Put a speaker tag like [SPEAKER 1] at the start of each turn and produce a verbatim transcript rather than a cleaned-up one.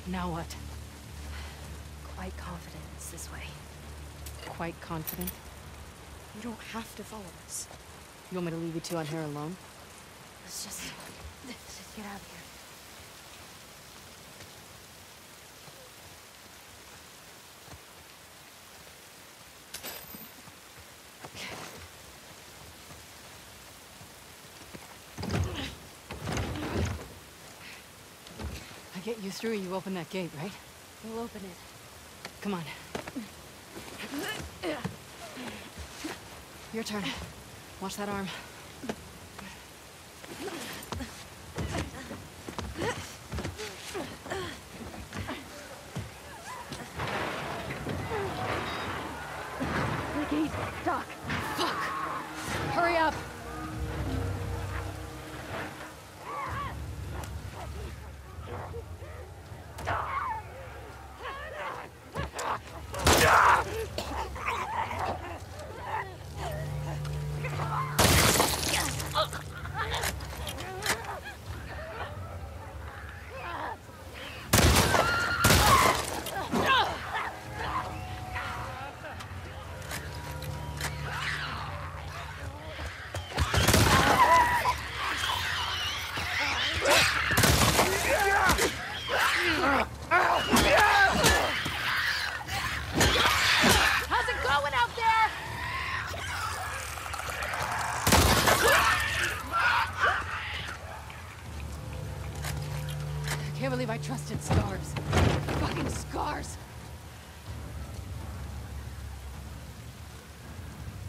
[SPEAKER 1] Now what?
[SPEAKER 2] Quite confident it's this way.
[SPEAKER 1] Quite confident?
[SPEAKER 2] You don't have to follow us.
[SPEAKER 1] You want me to leave you two on here alone?
[SPEAKER 2] Let's just... let's just get out of here.
[SPEAKER 1] I get you through, you open that gate, right?
[SPEAKER 2] We'll open it.
[SPEAKER 1] Come on. Your turn. Watch that arm.
[SPEAKER 2] The gate's stuck.
[SPEAKER 1] Fuck! Hurry up! How's it going out there? I can't believe I trusted Scars. Fucking Scars.